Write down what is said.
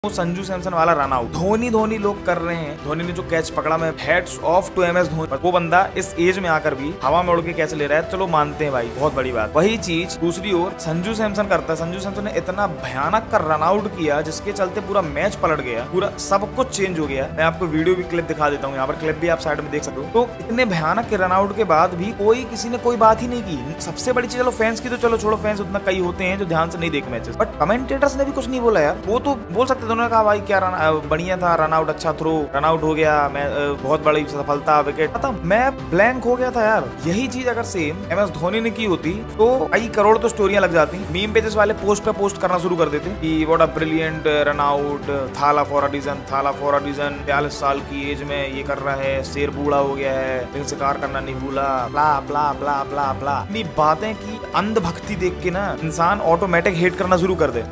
वो संजू सैमसन वाला run out Dhoni लोग कर रहे हैं। धोनी ने जो कैच पकड़ा, मैं hats off to MS Dhoni. वो बंदा इस एज में आकर भी हवा में उड़ के कैच ले रहा है, चलो मानते हैं भाई, बहुत बड़ी बात। वही चीज दूसरी ओर संजू सैमसन करता है। संजू सैमसन ने इतना भयानक का रन आउट किया जिसके चलते पूरा मैच पलट गया, पूरा सब कुछ चेंज हो गया। मैं आपको वीडियो भी क्लिप दिखा देता हूँ, यहाँ पर क्लिप भी आप साइड में देख सकते हो। तो इतने भयानक के रन आउट के बाद भी किसी ने कोई बात ही नहीं की। सबसे बड़ी चीज, चलो फैंस की तो चलो छोड़ो, फैंस उतना कई होते हैं जो ध्यान से नहीं देख मैचेस, बट कमेंटेटर्स ने भी कुछ नहीं बोला यार। वो तो बोल सकते थे, उन्होंने कहा भाई क्या बढ़िया था, रन आउट अच्छा थ्रो, रन आउट हो गया, मैं बहुत बड़ी सफलता, विकेट खत्म। मैं ब्लैंक हो गया था यार। यही चीज अगर सेम MS धोनी ने की होती तो कई करोड़ तो स्टोरियां लग जाती। मीम पेजेस वाले पोस्ट पे पोस्ट करना शुरू कर देते कि what a brilliant run out, Thala for a reason, Thala for a reason, 43 साल की एज में ये कर रहा है, शेर बूढ़ा हो गया है, लेकिन शिकार करना नहीं भूला, ब्ला ब्ला ब्ला ब्ला ब्ला। इतनी बातें की अंधभक्ति देख के ना इंसान ऑटोमेटिक हेट करना शुरू कर दे।